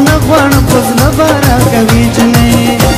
څنګه غواړم فضله بارا کوي جنې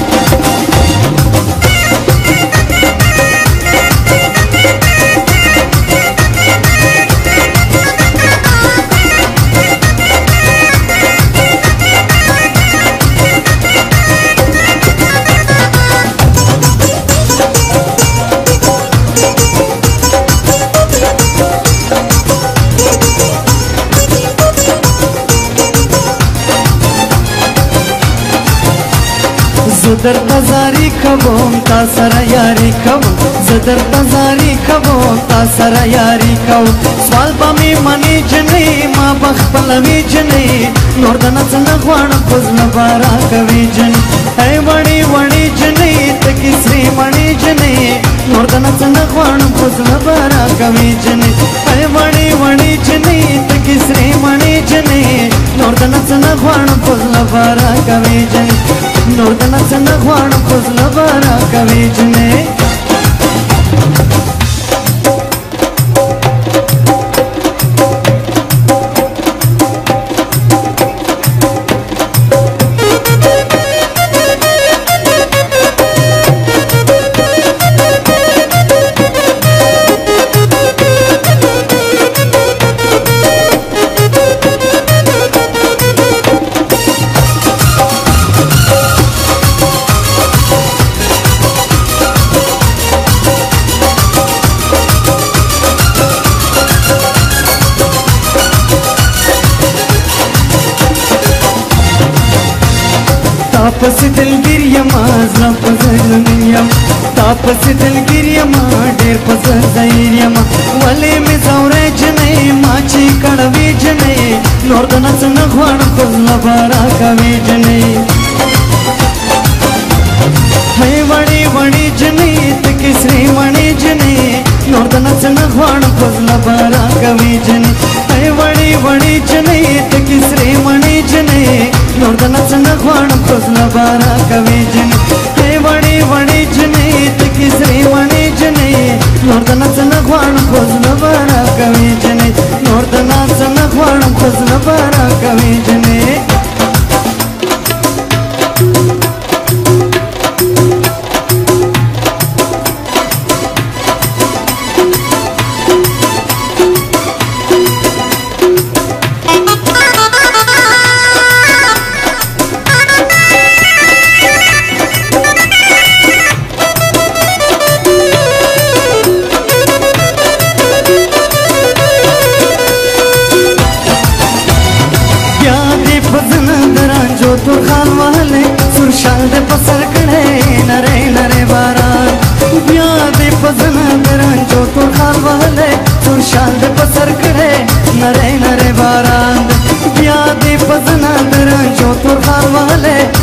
زدر تزاری کوم تا سره یاری کوم زدر تزاری کوم تا سره یاری کوم سوال به می منی جنې ما بخپل وی جنې نور د څنګه غواړم فضله بارا کوي جنې ای وړي وړي جنې تکي سری مڼي جنې نور د څنګه غواړم فضله بارا کوي جنې ای وړي وړي جنې تکي سری مڼي جنې نور د څنګه غواړم فضله بارا کوي جنې نور د څنګه غواړم فضله بارا کوي جنې तापस दिलगिर यमा ज़ला पज़र मियम तापस दिलगिर यमा ढेर पज़र ज़हीर यमा वले में ज़ौरे जने माची कड़वी जने नोर द څنګه غواړم فضله بارا کوي جنې هي وړي وړي جنې تکي سری مڼي جنې نور د څنګه غواړم فضله بارا کوي جنې هي وړي وړي جنې تکي سری مڼي جنې نور د څنګه غواړم فضله بارا کوي جنې هي وړي وړي جنې تکي سری مڼي جنې نور د څنګه غواړم فضله بارا کوي جنې نور د څنګه غواړم فضله بارا کوي جنې तो खाल वाले सुरशाल दे पसर कड़े नरे नरे बारान बिया दे पसन दरान जो तो खाल वाले सुरशाल दे पसर कड़े नरे नरे बारान बिया दे पसन दरान जो तो खाल वाले